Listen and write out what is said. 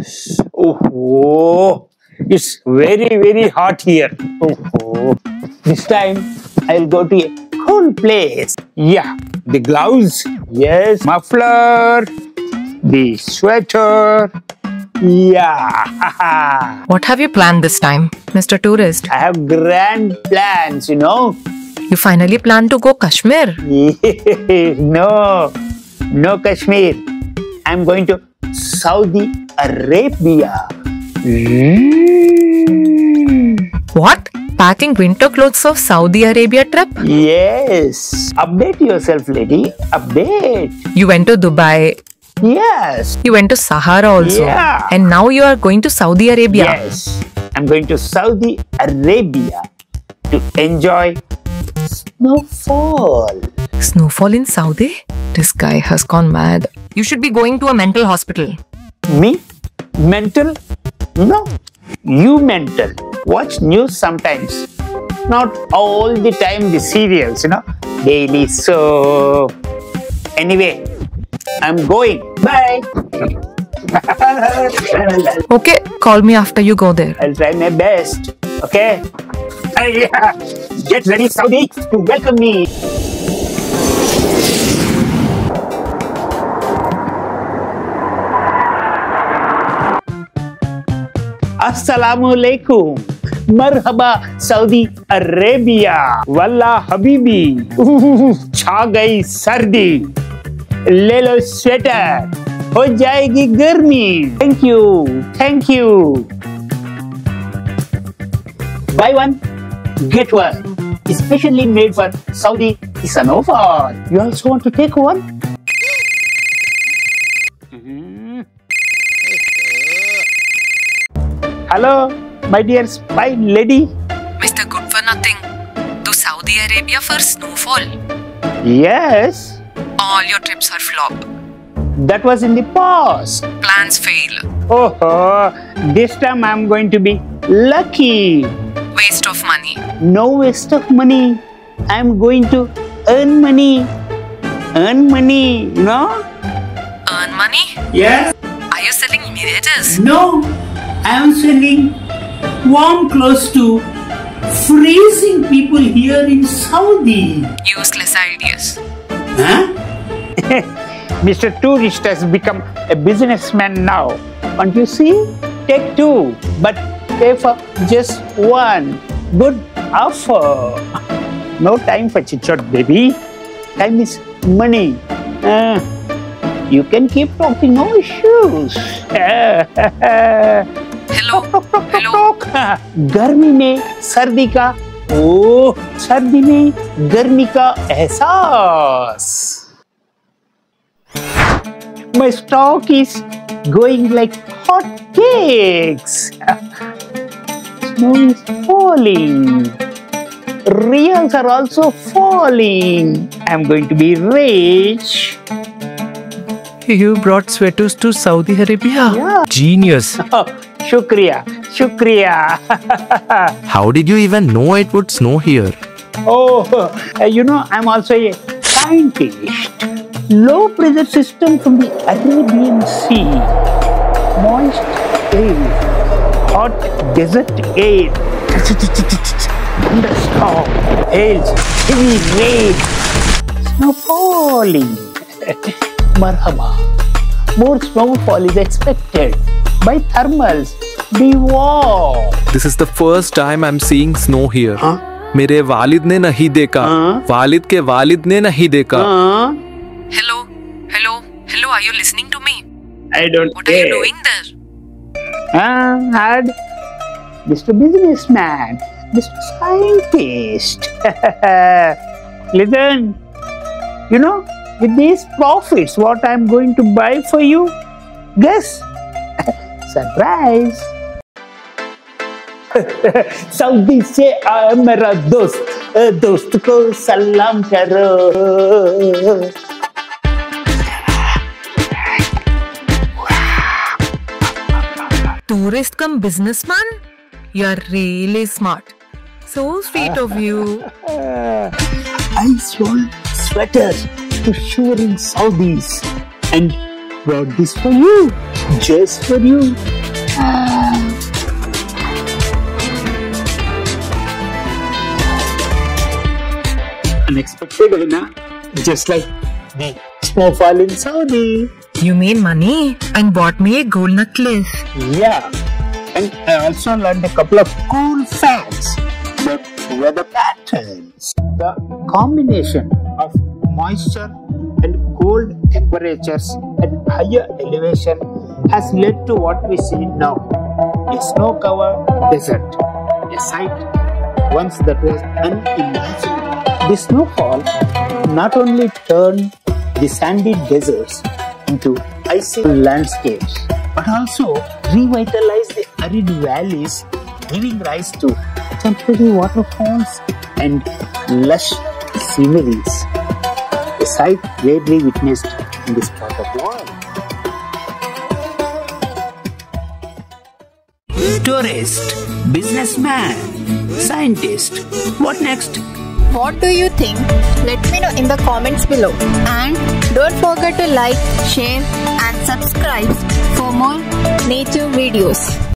Oh, it's very hot here. Oh, this time I'll go to a cool place. Yeah, the gloves. Yes, muffler. The sweater. Yeah. What have you planned this time, Mr. Tourist? I have grand plans, you know. You finally plan to go Kashmir? No Kashmir. I'm going to Saudi Arabia. What? Packing winter clothes of Saudi Arabia trip? Yes. Update yourself, lady. Update. You went to Dubai. Yes. You went to Sahara also. Yeah. And now you are going to Saudi Arabia. Yes. I'm going to Saudi Arabia to enjoy snowfall. Snowfall in Saudi? This guy has gone mad. You should be going to a mental hospital. Me? Mental? No. You mental. Watch news sometimes. Not all the time the serials, you know. Daily soap. Anyway, I'm going. Bye. Okay, call me after you go there. I'll try my best. Okay? Get ready, Saudi, to welcome me. Assalamualaikum. Marhaba Saudi Arabia. Wallah Habibi. छा गई सर्दी. ले लो sweater. हो जाएगी गर्मी. Thank you. Buy one, get one. Especially made for Saudi snowfall. You also want to take one? Hello, my dear spy lady. Mr. Good for Nothing. To Saudi Arabia for snowfall. Yes, All your trips are flop. that was in the past. Plans fail. Oh, this time I'm going to be lucky. Waste of money. No waste of money. I'm going to earn money. Earn money, you know? Earn money? Yes. Are you selling mirrors? No, I am selling warm clothes to freezing people here in Saudi. Useless ideas. Huh? Mr. Tourist has become a businessman now. Can't you see? Take two, but pay for just one. Good offer. No time for chit-chat, baby. Time is money. You can keep talking, no issues. Hello? गर्मी में सर्दी का सर्दी में गर्मी का एहसास. My stock is going like hot cakes. Snow is falling. Reals are also falling. I'm going to be rich. You brought sweaters to Saudi Arabia? Yeah. Genius. Shukriya. How did you even know it would snow here? You know, I'm also a scientist. Low pressure system from the Arabian Sea. Moist air. Hot desert air. Thunderstorm. Hails. Heavy rain. Snow falling. Marhaba. More snowfall is expected. By thermals. Be warm. This is the first time I'm seeing snow here. मेरे वालिद ने नहीं देखा. वालिद के वालिद ने नहीं देखा. Hello? Are you listening to me? I don't What are you doing there? Hard. Mr. Businessman. Mr. Scientist. Listen. You know, with these profits, what I'm going to buy for you? Guess. Surprise. Saudi से आया मेरा दोस्त को सलाम करो. Tourist come businessman? You're really smart. So sweet of you. I sold sweaters to shivering Saudis and brought this for you, just for you. Unexpected, है ना? Just like the snowfall in Saudi. You made money and bought me a gold necklace. Yeah, and I also learned a couple of cool facts about weather patterns. The combination of moisture and cold temperatures at higher elevation has led to what we see now, a snow-covered desert, a sight once that was unimaginable. The snowfall not only turned the sandy deserts into icy landscapes, but also revitalized the arid valleys, giving rise to temporary waterfalls and lush sceneries, a sight rarely witnessed in this part of the world. Tourist, businessman, scientist, what next? What do you think? Let me know in the comments below. And don't forget to like, share and subscribe for more nature videos.